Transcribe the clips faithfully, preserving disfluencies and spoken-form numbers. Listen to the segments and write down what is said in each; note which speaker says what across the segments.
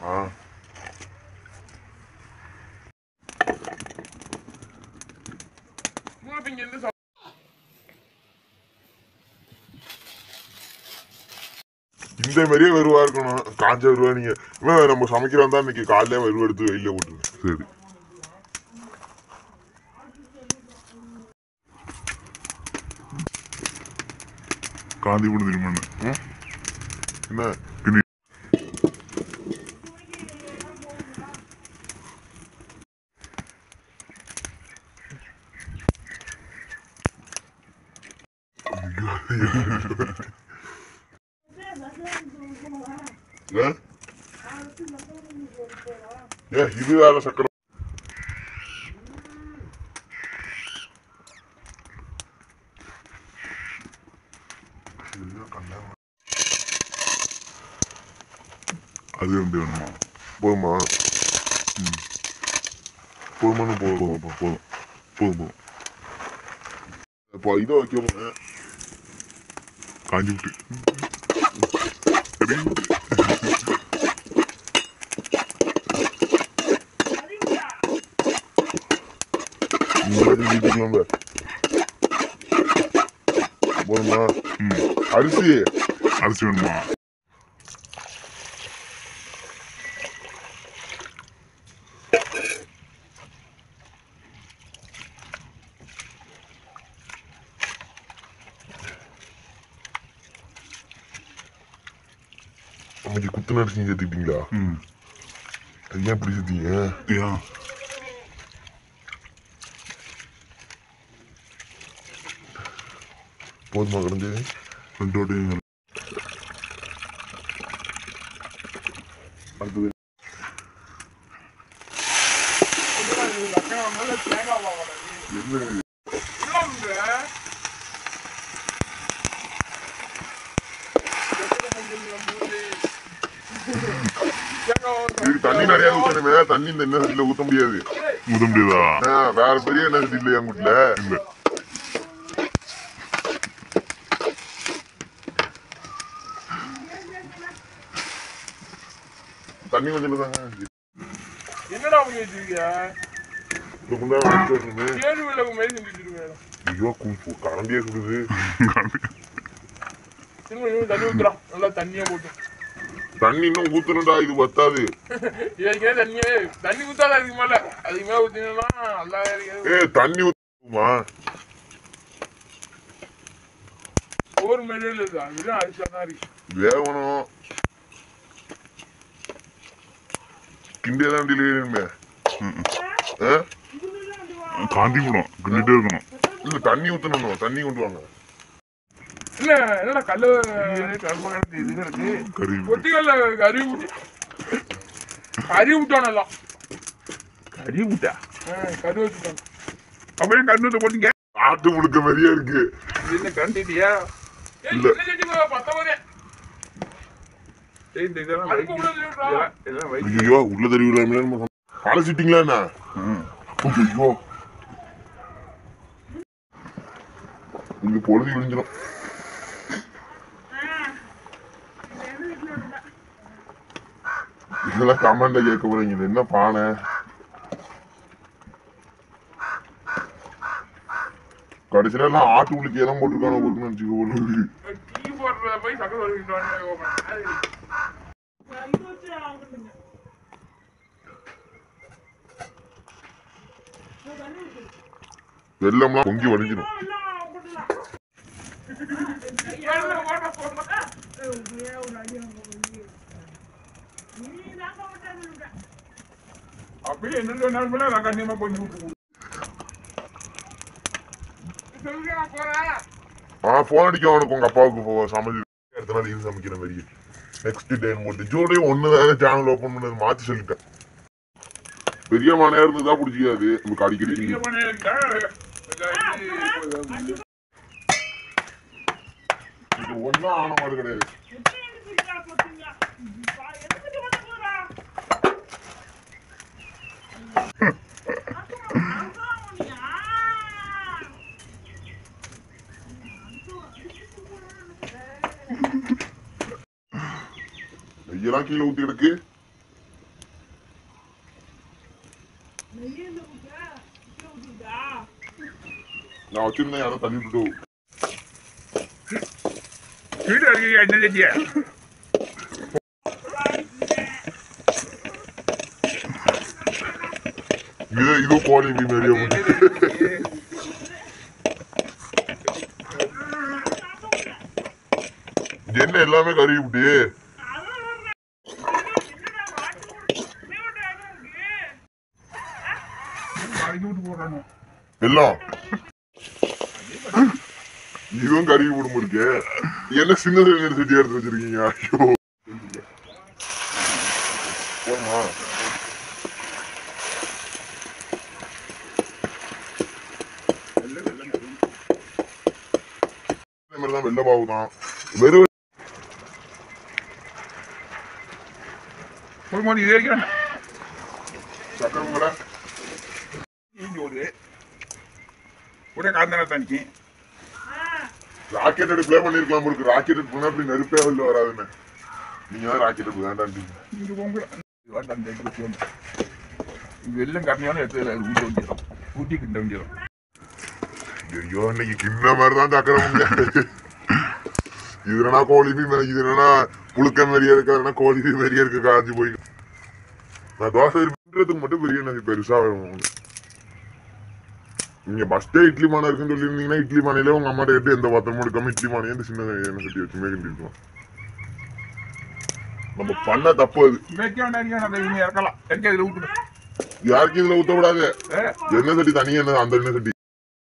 Speaker 1: இந்த மாதிரியே வருவா இருக்கணும். காஞ்ச வருவா நீங்க நம்ம சமைக்கிறோம் தான் இன்னைக்கு காலையில வருவா எடுத்து வெயில போட்டுருங்க. சரி காந்தி கூட தெரியுமா என்ன இது வேற சக்கரம் அது வந்து வேணுமா போதுமா போதுமானு போதும் போதும் போதும் போதும் இப்போ இதை வைக்க போறேன் காஞ்சி விட்டு போதுமா அரிசி அரிசி வேணுமா அன்னைக்கு குத்து நடிச்சு சேர்த்துக்கிட்டீங்களா? ம் அது ஏன் இப்படி சேர்த்தீங்க? போதுமா கிடந்து ரெண்டோடு அடுத்தது தண்ணி நிறைய ஊத்தணுமே. தண்ணி இந்த எண்ணெய் சட்டில ஊத்த முடியாது. ஊத்த முடியாதா? வேற பெரிய எண்ணெய் சட்டி இல்லையா உங்க வீட்டுல? இல்ல. தண்ணி கொஞ்சம் தாங்க. என்னடா பண்ணிருக்கீங்க? இந்த குண்டா வந்து கேடு வெள்ள மாதிரி செஞ்சிட்டு ஐயோ கூப்பு கரண்டியே குடுது. திரும்ப இன்னும் தண்ணி ஊத்துறா. நல்லா தண்ணியா போட்டு. தண்ணி இன்னும் ஊத்துறடா இது பத்தாது. ஏற்கனவே தண்ணி தண்ணி ஊத்தாத அதுக்கு மேல. அதுக்கு மேல ஊத்தினா நல்லா ஏ தண்ணி ஊத்துமா? ஒரு மேல இல்ல அதுதான் அரிசா தான் இருக்கு. வேகணும். கிண்டியே தான் டெலிவரிமே. காந்தி போடும் கிண்டிட்டே இருக்கணும். இல்ல தண்ணி ஊத்தணும். தண்ணி கொண்டு வாங்க. இல்ல என்னடா கல்லு கரும்பு இது இருக்கு. கொட்டிகள்ல கறி விட்டு கறி விட்டானெல்லாம் கறி விட்டா கறி வச்சுட்டாங்க. அப்படியே கண்ணு போட்டீங்க. ஆட்டு முழுக்க மாதிரியே இருக்கு. என்ன கண்டிட்டியா? இல்ல பத்தவரே ஐயோ உள்ள தெரிவிக்கலாமே அழைச்சிட்டீங்களா என்ன? ஐயோ இங்க பொழுது விழிஞ்சிடும். இதெல்லாம் கமெண்ட்ல கேட்க போறீங்க. இது என்ன பானை? கடைசியில எல்லாம் ஆட்டு உள்ளுக்கு எல்லாம் போட்டுருக்கான ஒரு நினைச்சுக்க போல. வெள்ளம்லாம் பொங்கி வடிஞ்சிடும். அப்படியே என்ன சொன்னாலும் நான் கண்டிப்பா கொஞ்சம் ஆ போன் அடிக்க அவனுக்கு உங்க அப்பாவுக்கு சமைச்சு அடுத்த நாள் இது சமைக்கிற மாதிரி நெக்ஸ்ட் டே போட்டு ஜூலை ஒண்ணுதான் சேனல் ஓபன் பண்ணது மாத்தி சொல்லிட்டேன். பெரிய மனையா இருந்துதான் பிடிச்சிக்காது நமக்கு அடிக்கடி. ஒன்னும் ஆன மாடு கிடையாது. நெய்யெல்லாம் கீழே ஊத்தி கிடக்கு. நான் வச்சிருந்தேன் யாரும் தண்ணி விட்டுட்டு
Speaker 2: வீடு அடிக்க என்ன செஞ்சிய
Speaker 1: இது இது கோழி மீன் நிறைய என்ன எல்லாமே கருவி விட்டு எல்லாம் இதுவும் கருவி விடும் இருக்கு என்ன சின்ன செட்டி எடுத்து வச்சிருக்கீங்க ஐயோ போமா மாதிரிதான் வெள்ள பாவுதான் வெறும்
Speaker 2: ஒரு மாதிரி இதே இருக்கிறேன்
Speaker 1: சக்கரம் கூட
Speaker 2: ஒரே காந்தனா தனிக்கு
Speaker 1: ராக்கெட் எடுத்து பிளே பண்ணிருக்கலாம் இருக்கு ராக்கெட் எடுத்து போனா அப்படி நெருப்பே வெளில வராதுன்னு நீங்க தான் ராக்கெட் எடுத்து வேண்டாம்
Speaker 2: இங்க போங்க வெள்ளம் கம்மியான இடத்துல ஊட்டி வந்துடும் ஊட்டி கிட்ட வந்துடும்
Speaker 1: ஐயோ இன்னைக்கு கிண்ண மாதிரிதான் சக்கரம் முடியாது இது என்னன்னா கோழி மீன் இது என்னன்னா புழுக்க மாரியா இருக்கா கோழி மாரியா இருக்கு காஞ்சி போய் நான் தோசை பண்றதுக்கு மட்டும் பிரியாணி பெருசா வரும் நீங்க ஃபர்ஸ்டே இட்லி மானை இருக்குன்னு சொல்லியிருந்தீங்கன்னா இட்லி மானையில உங்க அம்மாட்ட கேட்டு எந்த பாத்திரமும் எடுக்காம இட்லி மானையே சின்ன எண்ணெய் கட்டி வச்சுமே கிண்டிருக்கோம் நம்ம பண்ண தப்பு அது
Speaker 2: இறக்கலாம் எனக்கு இதுல ஊற்றணும்
Speaker 1: யாருக்கும் இதுல ஊத்த விடாது எண்ணெய் சட்டி தனியா என்ன அந்த எண்ணெய் சட்டி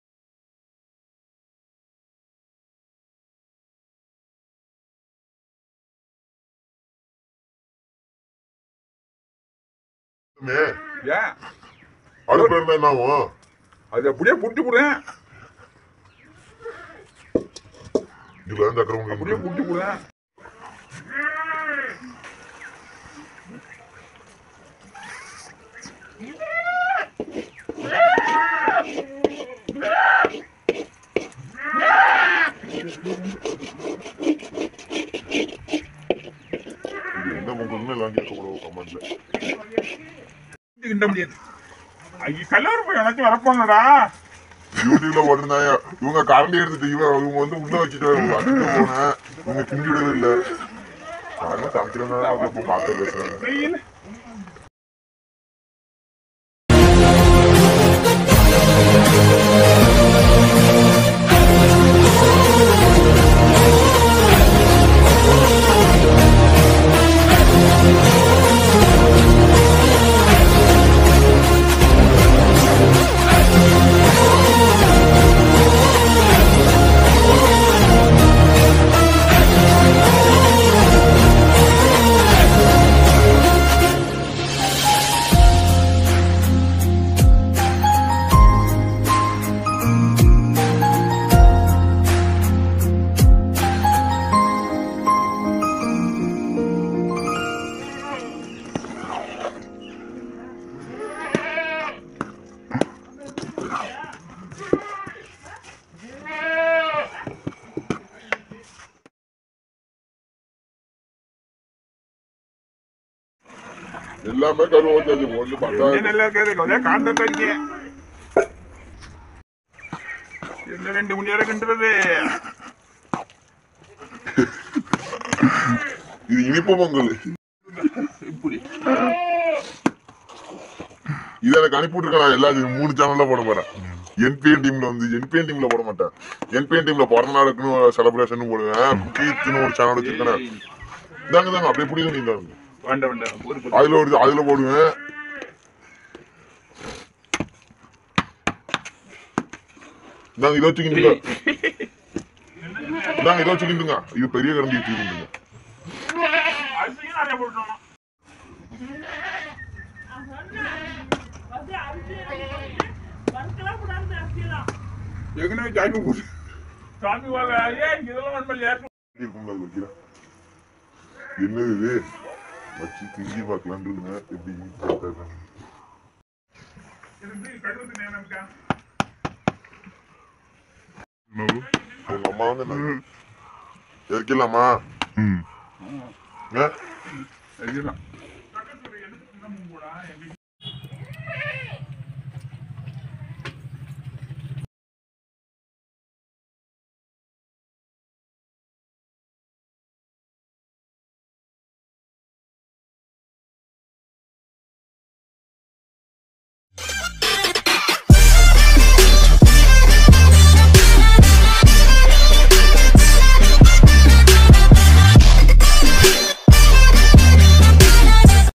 Speaker 1: அடுப்பு இருந்தா என்ன ஆகும்
Speaker 2: அது அப்படியே புட்டு போடுறேன்
Speaker 1: இதுல சக்கரம்
Speaker 2: அப்படியே புட்டு போடுறேன்
Speaker 1: என்ன பொங்கல்னு எல்லாம் கேட்கக்கூடாது கமெண்ட்ல
Speaker 2: கிண்ட முடியாது கல்லூரி போய் எனக்கு வரப்போனடா
Speaker 1: யூடியூப்ல போட்டிருந்தாங்க இவங்க கரண்டி எடுத்துட்டு இவன் இவங்க வந்து உள்ள வச்சுட்டு போனேன் இவங்க கிண்டிடவே இல்லை அதெல்லாம் சமைக்கிறதுனால அவங்க பார்த்து பேசுறாங்க எல்லாமே கருவ வச்சாச்சு ஒண்ணு பார்த்தா
Speaker 2: நல்லா இருக்காது காந்த தண்ணி என்ன ரெண்டு மணி நேரம் கிண்டுறது
Speaker 1: இது இனிப்பு பொங்கல்
Speaker 2: இப்படி
Speaker 1: இதை எனக்கு அனுப்பி விட்டுருக்கேன் எல்லா மூணு சேனல்ல போட போறேன் என்பிஎன் டீம்ல வந்து என்பிஎன் டீம்ல போட மாட்டேன் என்பிஎன் டீம்ல பிறந்த நாளுக்குன்னு செலிப்ரேஷன் போடுவேன் குக்கீத்துன்னு ஒரு சேனல் வச்சிருக்கேன் தாங்க தாங்க அப்படியே புரியுது நீங்க அதுல ஒரு அதுல போடுவேன் நாங்க இதை வச்சுக்கிட்டுங்க நாங்க இதை வச்சுக்கிட்டுங்க இது பெரிய கரண்டி வச்சுக்கிட்டுங்க என்னது இது வச்சு திங்கி பார்க்கலான்னு எப்படி உங்க அம்மா வந்து இருக்கலாமா ம்